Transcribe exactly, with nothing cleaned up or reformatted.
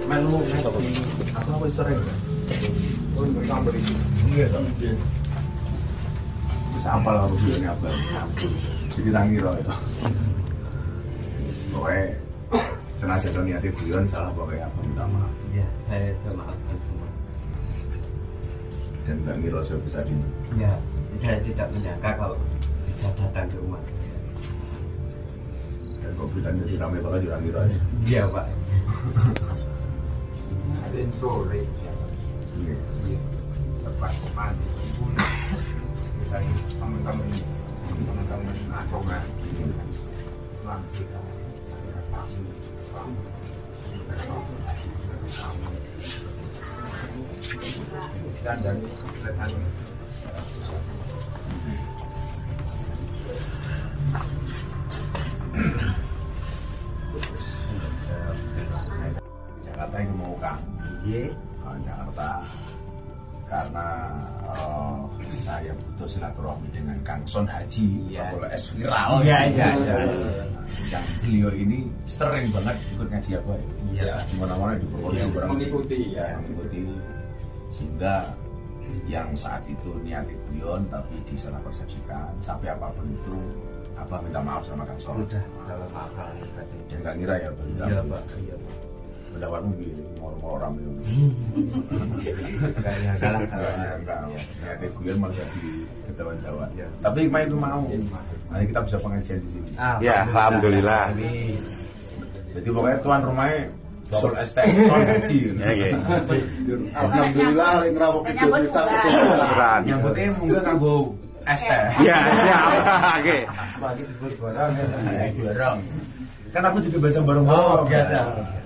melu ngaji apa wis sering kan. Oh, enggak sampai iki. Iya toh. Wis apal karo guyon apa. Jadi tangi ro itu. Pokoknya sengaja to niate guyon salah pokoknya apa minta maaf. Iya, saya minta maafkan semua. Dan Mbak Miro bisa di. Ya, saya tidak menyangka kalau bisa datang ke rumah. Dan kok bilang jadi rame banget di Miro ya. Iya Pak. Ada sore. Iya. Tepat mandi. Misalnya teman-teman teman-teman asonga. Nanti dan dari kelihatan Jakarta yang mau kan? Iya. Jakarta karena uh, saya butuh silaturahmi dengan Kang Son Haji, Iya. Kapolres es viral. Iya, iya, iya. Yang beliau ini sering banget ikut ngaji apa ya? Iya. Di mana-mana di Purworejo Iya, barang mengikuti, ya. mengikuti sehingga yang saat itu niat guyon tapi disalah persepsikan. Tapi apapun itu, apa minta maaf sama Kang Son. Sudah dalam akal tadi. Dia nggak ngira ya, Bang. Iya Pak. Iya Pak. Pendapatmu gini, mau orang itu. Kayaknya kalah kalau Enggak, enggak. Niat guyon malah jadi ketawa-tawa. Tapi Ima itu mau. Nanti kita bisa pengajian di sini. Ya, alhamdulillah. Jadi pokoknya tuan rumahnya Sol S T Son Haji. Ya, ya. Alhamdulillah lek ngrawuk itu kita Beneran. Yang penting mungkin nganggo S T. Ya, siap. Oke. Bagi barang. Kan aku juga bahasa bareng-bareng. Oh, biasa.